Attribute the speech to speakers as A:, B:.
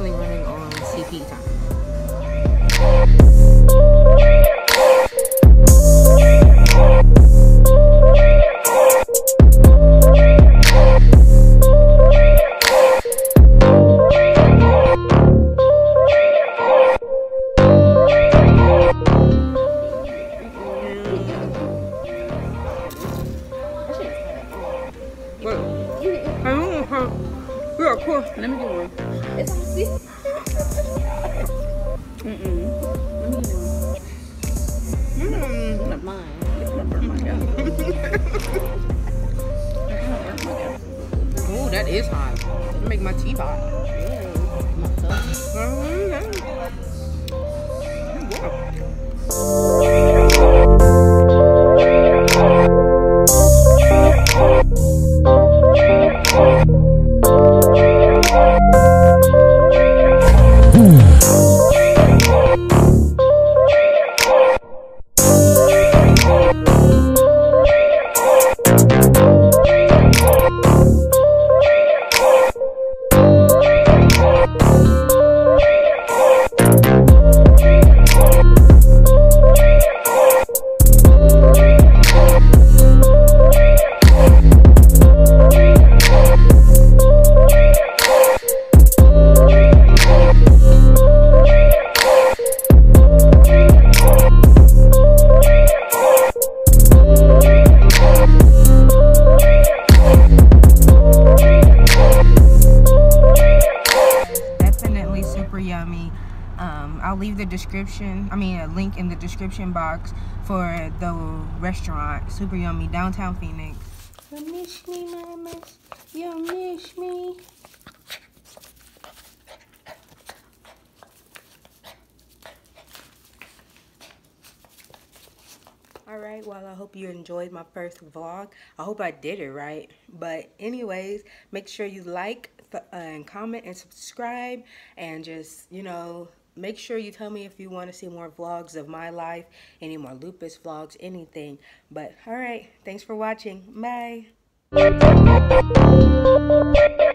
A: definitely running on CP time.
B: Let me get one. It's see. Let me get one. Not mine. It's not burn my gas.
A: Oh, that is hot. It'll make my teeth hot.
B: My tongue.
A: I'll leave the description, a link in the description box for the restaurant, super yummy, downtown Phoenix. You miss me, mamas? You miss me? Alright, well, I hope you enjoyed my first vlog. I hope I did it right. But anyways, make sure you like and comment and subscribe, and just, make sure you tell me if you want to see more vlogs of my life, any more lupus vlogs, anything. But alright, thanks for watching. Bye.